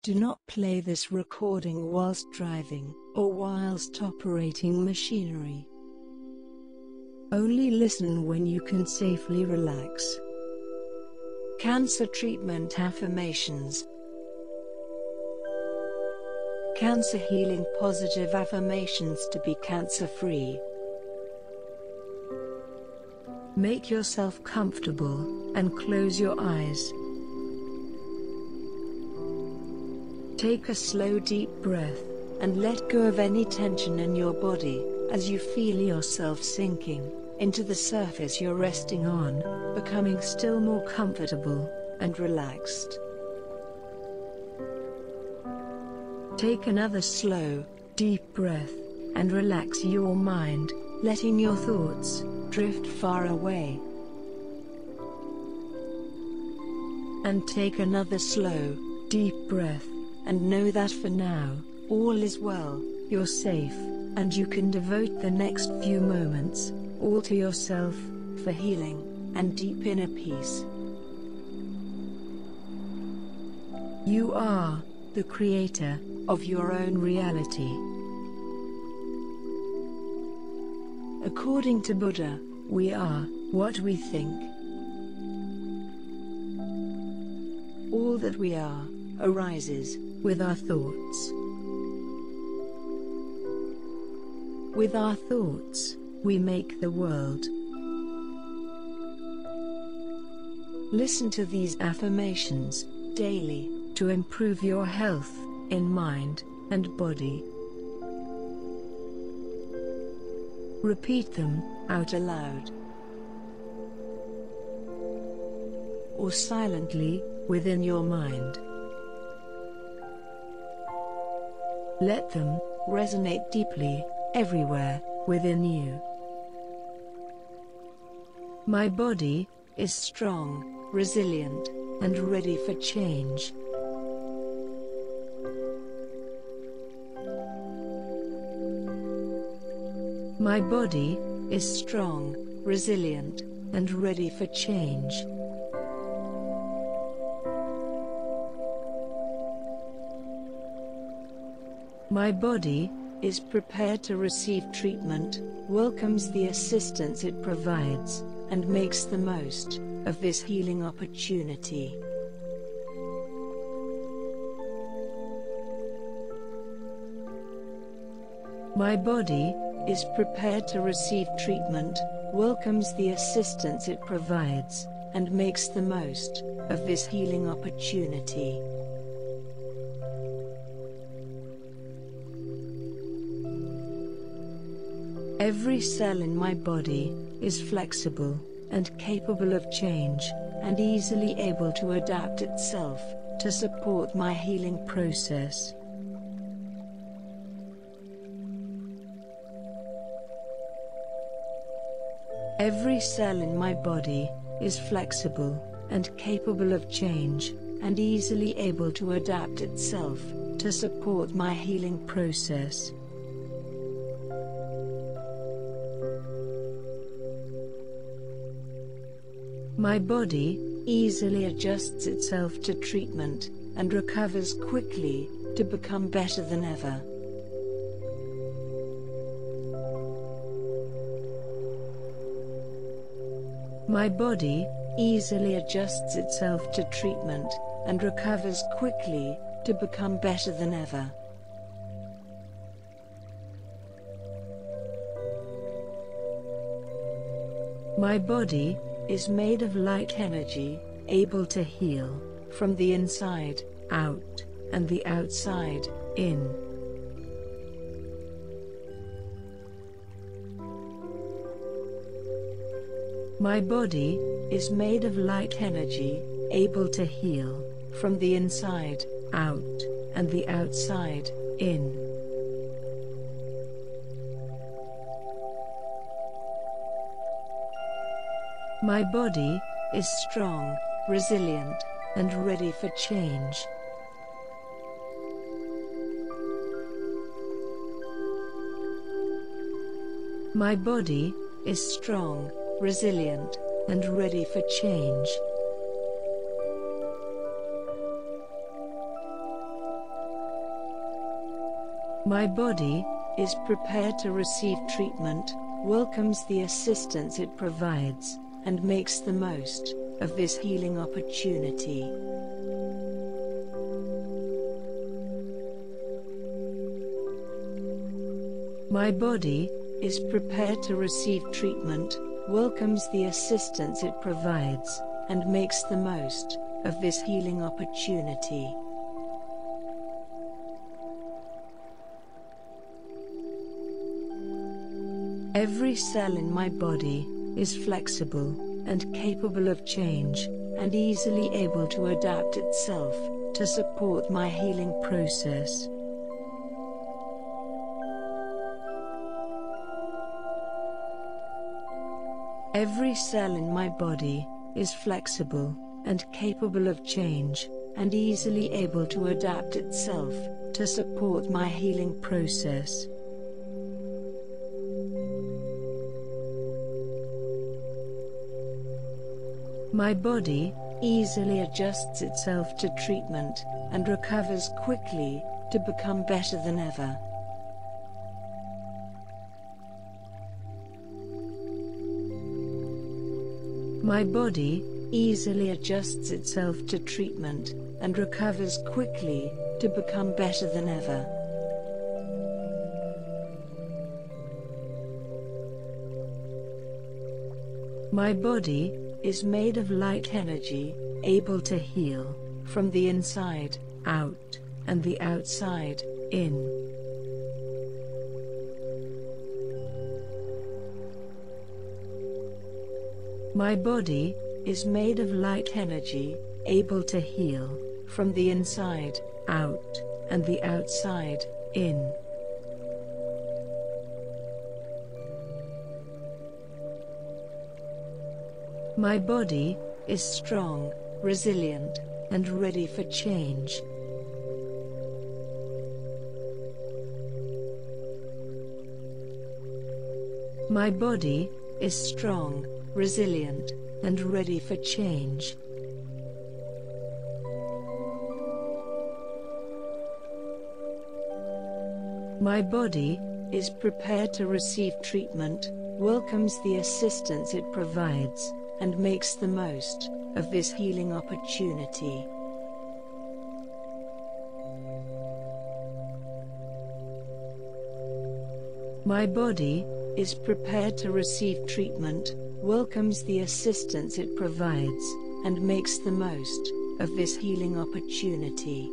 Do not play this recording whilst driving, or whilst operating machinery. Only listen when you can safely relax. Cancer Treatment Affirmations. Cancer Healing Positive Affirmations to be cancer-free. Make yourself comfortable, and close your eyes. Take a slow deep breath, and let go of any tension in your body, as you feel yourself sinking into the surface you're resting on, becoming still more comfortable and relaxed. Take another slow, deep breath, and relax your mind, letting your thoughts drift far away. And take another slow, deep breath, and know that for now, all is well, you're safe, and you can devote the next few moments all to yourself, for healing and deep inner peace. You are the creator of your own reality. According to Buddha, we are what we think. All that we are arises with our thoughts. With our thoughts, we make the world. Listen to these affirmations daily to improve your health in mind and body. Repeat them out aloud or silently within your mind. Let them resonate deeply everywhere within you. My body is strong, resilient, and ready for change. My body is strong, resilient, and ready for change. My body is prepared to receive treatment, welcomes the assistance it provides, and makes the most of this healing opportunity. My body is prepared to receive treatment, welcomes the assistance it provides, and makes the most of this healing opportunity. Every cell in my body is flexible and capable of change, and easily able to adapt itself to support my healing process. Every cell in my body is flexible and capable of change, and easily able to adapt itself to support my healing process. My body easily adjusts itself to treatment and recovers quickly to become better than ever. My body easily adjusts itself to treatment and recovers quickly to become better than ever. My body is made of light energy, able to heal from the inside out and the outside in. My body is made of light energy, able to heal from the inside out and the outside in. My body is strong, resilient, and ready for change. My body is strong, resilient, and ready for change. My body is prepared to receive treatment, welcomes the assistance it provides, and makes the most of this healing opportunity. My body is prepared to receive treatment, welcomes the assistance it provides, and makes the most of this healing opportunity. Every cell in my body is flexible and capable of change, and easily able to adapt itself to support my healing process. Every cell in my body is flexible and capable of change, and easily able to adapt itself to support my healing process. My body easily adjusts itself to treatment and recovers quickly to become better than ever. My body easily adjusts itself to treatment and recovers quickly to become better than ever. My body is made of light energy, able to heal from the inside out and the outside in. My body is made of light energy, able to heal from the inside out and the outside in. My body is strong, resilient, and ready for change. My body is strong, resilient, and ready for change. My body is prepared to receive treatment, welcomes the assistance it provides, and makes the most of this healing opportunity. My body is prepared to receive treatment, welcomes the assistance it provides, and makes the most of this healing opportunity.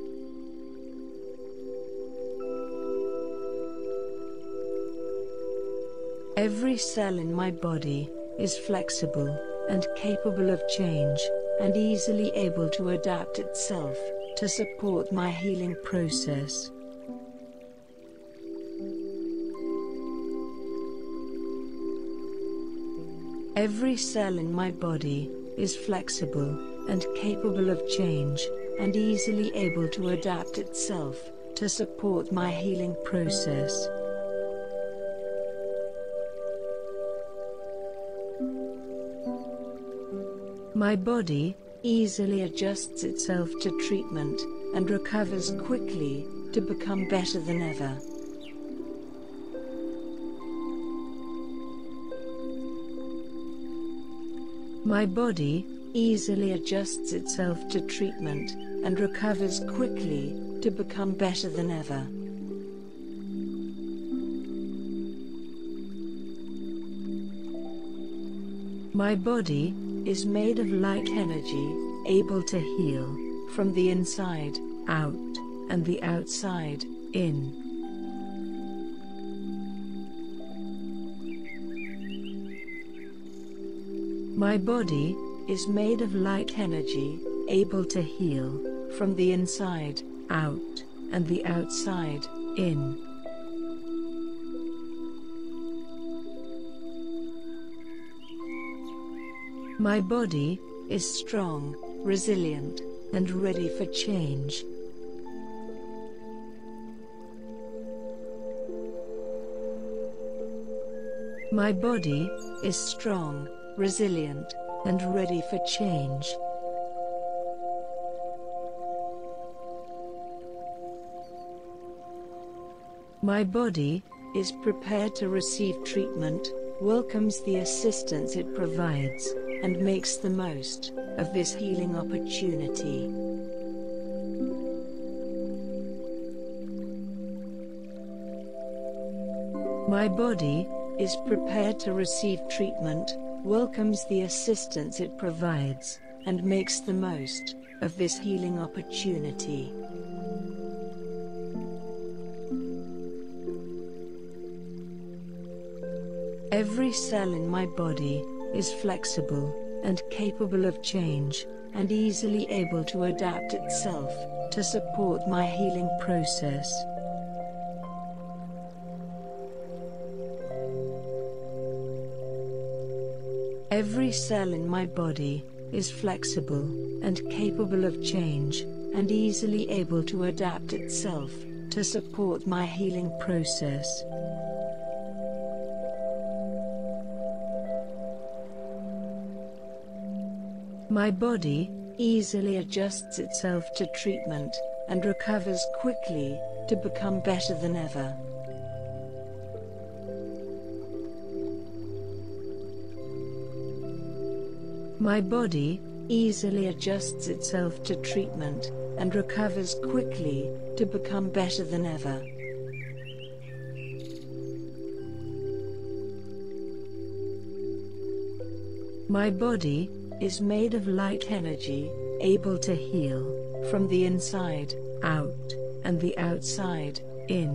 Every cell in my body is flexible and capable of change, and easily able to adapt itself to support my healing process. Every cell in my body is flexible and capable of change, and easily able to adapt itself to support my healing process. My body easily adjusts itself to treatment and recovers quickly to become better than ever. My body easily adjusts itself to treatment and recovers quickly to become better than ever. My body is made of light energy, able to heal from the inside out and the outside in. My body is made of light energy, able to heal from the inside out and the outside in. My body is strong, resilient, and ready for change. My body is strong, resilient, and ready for change. My body is prepared to receive treatment, welcomes the assistance it provides, and makes the most of this healing opportunity. My body is prepared to receive treatment, welcomes the assistance it provides, and makes the most of this healing opportunity. Every cell in my body is flexible and capable of change, and easily able to adapt itself to support my healing process. Every cell in my body is flexible and capable of change, and easily able to adapt itself to support my healing process. My body easily adjusts itself to treatment and recovers quickly to become better than ever. My body easily adjusts itself to treatment and recovers quickly to become better than ever. My body is made of light energy, able to heal from the inside out and the outside in.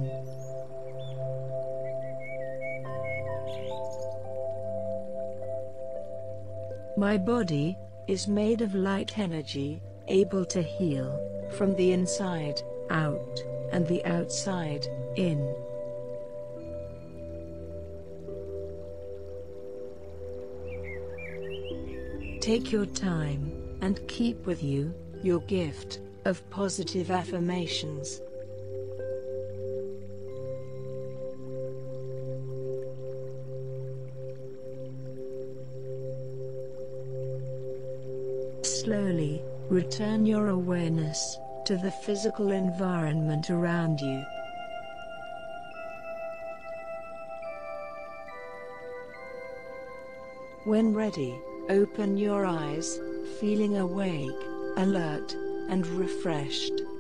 My body is made of light energy, able to heal from the inside out and the outside in. Take your time and keep with you your gift of positive affirmations. Slowly return your awareness to the physical environment around you. When ready, open your eyes, feeling awake, alert, and refreshed.